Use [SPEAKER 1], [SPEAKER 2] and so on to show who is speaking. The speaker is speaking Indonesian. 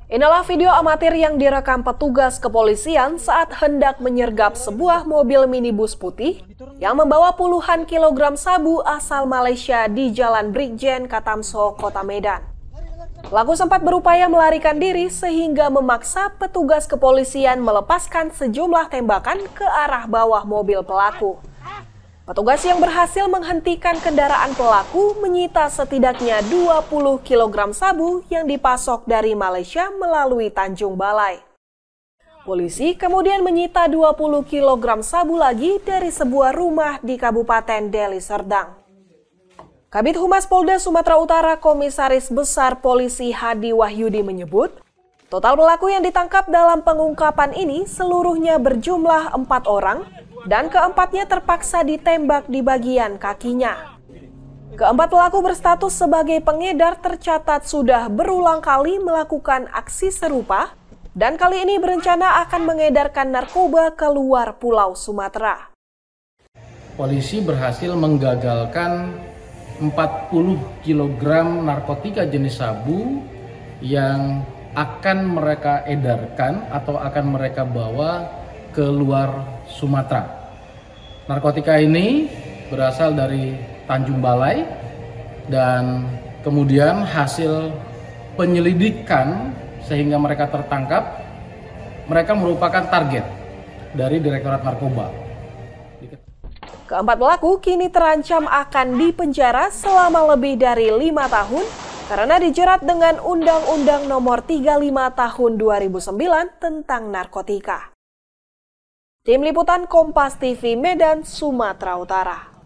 [SPEAKER 1] Inilah video amatir yang direkam petugas kepolisian saat hendak menyergap sebuah mobil minibus putih yang membawa puluhan kilogram sabu asal Malaysia di Jalan Brigjen Katamso, Kota Medan. Pelaku sempat berupaya melarikan diri sehingga memaksa petugas kepolisian melepaskan sejumlah tembakan ke arah bawah mobil pelaku. Petugas yang berhasil menghentikan kendaraan pelaku menyita setidaknya 20 kg sabu yang dipasok dari Malaysia melalui Tanjung Balai. Polisi kemudian menyita 20 kg sabu lagi dari sebuah rumah di Kabupaten Deli Serdang. Kabid Humas Polda Sumatera Utara Komisaris Besar Polisi Hadi Wahyudi menyebut, total pelaku yang ditangkap dalam pengungkapan ini seluruhnya berjumlah 4 orang dan keempatnya terpaksa ditembak di bagian kakinya. Keempat pelaku berstatus sebagai pengedar tercatat sudah berulang kali melakukan aksi serupa dan kali ini berencana akan mengedarkan narkoba ke luar Pulau Sumatera.
[SPEAKER 2] Polisi berhasil menggagalkan 40 kg narkotika jenis sabu yang akan mereka edarkan atau akan mereka bawa ke luar Sumatera. Narkotika ini berasal dari Tanjung Balai dan kemudian hasil penyelidikan sehingga mereka tertangkap, mereka merupakan target dari Direktorat Narkoba.
[SPEAKER 1] Keempat pelaku kini terancam akan dipenjara selama lebih dari 5 tahun karena dijerat dengan Undang-Undang Nomor 35 Tahun 2009 tentang narkotika. Tim Liputan Kompas TV Medan, Sumatera Utara.